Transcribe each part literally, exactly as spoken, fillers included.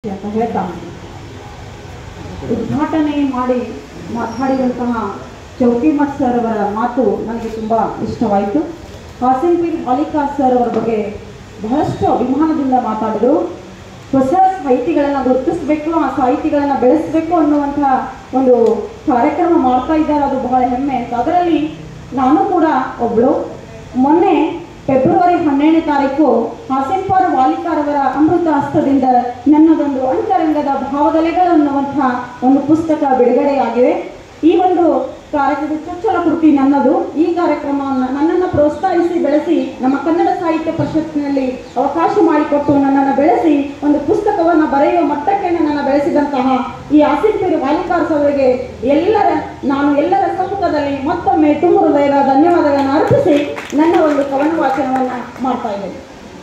ಅಂತ ಹೇಳ್ತಾ ಉದ್ಘಾಟನೆ ಮಾಡಿ ಮಾತಾಡಿದಂತಹ ಚೌಕಿಮಠ್ ಸರ್ ಅವರ ಮಾತು ನನಗೆ ತುಂಬ ಇಷ್ಟವಾಯಿತು. ಕಾಸಿಂಪೀರ್ ಮಾಲಿಕಾ ಸರ್ ಅವರ ಬಗ್ಗೆ ಬಹಳಷ್ಟು ಅಭಿಮಾನದಿಂದ ಮಾತಾಡಿದರು. ಹೊಸ ಸಾಹಿತಿಗಳನ್ನು ಗುರುತಿಸಬೇಕು, ಆ ಸಾಹಿತಿಗಳನ್ನು ಬೆಳೆಸಬೇಕು ಅನ್ನುವಂತಹ ಒಂದು ಕಾರ್ಯಕ್ರಮ ಮಾಡ್ತಾ ಇದ್ದಾರೆ. ಅದು ಬಹಳ ಹೆಮ್ಮೆ ಅಂತ. ಅದರಲ್ಲಿ ನಾನು ಕೂಡ ಒಬ್ಬಳು. ಮೊನ್ನೆ ಫೆಬ್ರವರಿ ಹನ್ನೆರಡನೇ ತಾರೀಕು ಕಾಸಿಂಪೀರ್ ವಾಲಿಕಾರವರ ಅಮೃತ ಹಸ್ತದಿಂದ ನನ್ನದೊಂದು ಅಂತರಂಗದ ಭಾವದಲೆಗಳು ಅನ್ನುವಂಥ ಒಂದು ಪುಸ್ತಕ ಬಿಡುಗಡೆಯಾಗಿವೆ. ಈ ಒಂದು ಕಾರ್ಯಕ್ರಮ ಚೊಚ್ಚಲ ಕೃತಿ ನನ್ನದು. ಈ ಕಾರ್ಯಕ್ರಮವನ್ನು ನನ್ನನ್ನು ಪ್ರೋತ್ಸಾಹಿಸಿ ಬೆಳೆಸಿ ನಮ್ಮ ಕನ್ನಡ ಸಾಹಿತ್ಯ ಪರಿಷತ್ತಿನಲ್ಲಿ ಅವಕಾಶ ಮಾಡಿಕೊಟ್ಟು ನನ್ನನ್ನು ಬೆಳೆಸಿ ಒಂದು ಪುಸ್ತಕವನ್ನು ಬರೆಯುವ ಮಟ್ಟಕ್ಕೆ ನನ್ನನ್ನು ಬೆಳೆಸಿದಂತಹ ಈ ಕಾಸಿಂಪೀರ್ ವಾಲಿಕಾರ್ ಅವರಿಗೆ ಎಲ್ಲರ ನಾನು ಎಲ್ಲರ ಸಮ್ಮುಖದಲ್ಲಿ ಮತ್ತೊಮ್ಮೆ ತುಂಬ ಹೃದಯದ ಧನ್ಯವಾದಗಳನ್ನು ಅರ್ಪಿಸಿ ನನ್ನ ಒಂದು ಕವನ ವಾಚನವನ್ನು ಮಾಡ್ತಾ ಇದ್ದೇನೆ.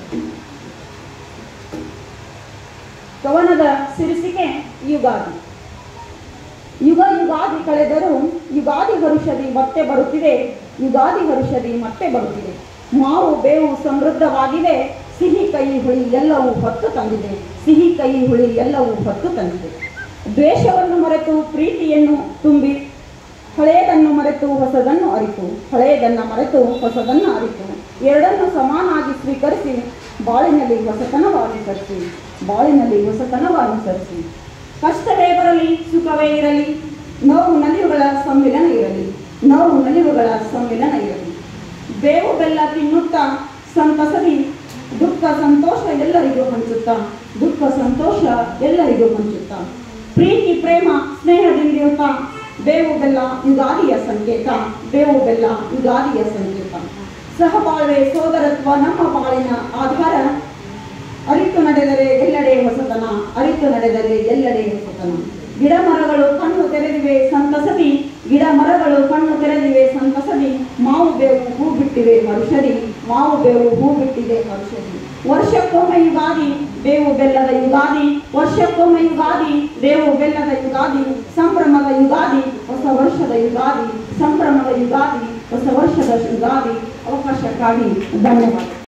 ಕವನದ ಶೀರ್ಷಿಕೆ ಯುಗಾದಿ. ಯುಗ ಯುಗಾದಿ ಕಳೆದರೂ ಯುಗಾದಿ ಹರುಷದಿ ಮತ್ತೆ ಬರುತ್ತಿದೆ, ಯುಗಾದಿ ಹರುಷದಿ ಮತ್ತೆ ಬರುತ್ತಿದೆ. ಮಾವು ಬೇವು ಸಮೃದ್ಧವಾಗಿದೆ, ಸಿಹಿ ಕೈ ಹುಳಿ ಎಲ್ಲವೂ ಹೊತ್ತು ತಂದಿದೆ, ಸಿಹಿ ಕೈ ಹುಳಿ ಎಲ್ಲವೂ ಹೊತ್ತು ತಂದಿದೆ. ದ್ವೇಷವನ್ನು ಮರೆತು ಪ್ರೀತಿಯನ್ನು ತುಂಬಿ, ಹಳೆಯದನ್ನು ಮರೆತು ಹೊಸದನ್ನು ಅರಿತು, ಹಳೆಯದನ್ನು ಮರೆತು ಹೊಸದನ್ನು ಅರಿತು, ಎರಡನ್ನು ಸಮಾನಾಗಿ ಸ್ವೀಕರಿಸಿ ಬಾಳಿನಲ್ಲಿ ಹೊಸತನವಾನುಸರಿಸಿ, ಬಾಳಿನಲ್ಲಿ ಹೊಸತನವಾನುಸರಿಸಿ. ಕಷ್ಟವೇ ಬರಲಿ ಸುಖವೇ ಇರಲಿ, ನೋವು ನಲಿವುಗಳ ಸಮ್ಮಿಲನ ಇರಲಿ, ನೋವು ನಲಿವುಗಳ ಸಮ್ಮಿಲನ ಇರಲಿ. ಬೇವು ಬೆಲ್ಲ ತಿನ್ನುತ್ತಾ ಸಂತಸದಿ ದುಃಖ ಸಂತೋಷ ಎಲ್ಲರಿಗೂ ಹಂಚುತ್ತಾ, ದುಃಖ ಸಂತೋಷ ಎಲ್ಲರಿಗೂ ಹಂಚುತ್ತಾ. ಪ್ರೀತಿ ಪ್ರೇಮ ಸ್ನೇಹದಿಂದಿರುತ್ತಾ, ಬೇವು ಬೆಲ್ಲ ಯುಗಾದಿಯ ಸಂಕೇತ, ಬೇವು ಬೆಲ್ಲ ಯುಗಾದಿಯ ಸಂಕೇತ. ಸಹಬಾಳ್ವೆ ಸೋದರತ್ವ ನಮ್ಮ ಬಾಳಿನ ಆಧಾರ, ಅರಿತು ನಡೆದರೆ ಎಲ್ಲೆಡೆ ಹೊಸತನ, ಅರಿತು ನಡೆದರೆ ಎಲ್ಲೆಡೆ ಹೊಸತನ. ಗಿಡ ಮರಗಳು ಕಣ್ಣು ತೆರೆದಿವೆ ಸಂತಸದಿ, ಗಿಡ ಮರಗಳು ಕಣ್ಣು ತೆರೆದಿವೆ ಸಂತಸದಿ. ಮಾವು ಬೇವು ಹೂ ಬಿಟ್ಟಿವೆ ಹರುಷದಿ, ಮಾವು ಬೇವು ಹೂ ಬಿಟ್ಟಿದೆ ಹರುಷದಿ. ವರ್ಷಕ್ಕೊಮ್ಮೆ ಯುಗಾದಿ ಬೇವು ಬೆಲ್ಲದ ಯುಗಾದಿ, ವರ್ಷಕ್ಕೊಮ್ಮೆ ಯುಗಾದಿ ಬೇವು ಬೆಲ್ಲದ ಯುಗಾದಿ. ಸಂಭ್ರಮದ ಯುಗಾದಿ ಹೊಸ ವರ್ಷದ ಯುಗಾದಿ, ಸಂಭ್ರಮದ ಯುಗಾದಿ ಹೊಸ ವರ್ಷದ ಯುಗಾದಿ. ಅವಕಾಶಕ್ಕಾಗಿ ಧನ್ಯವಾದ.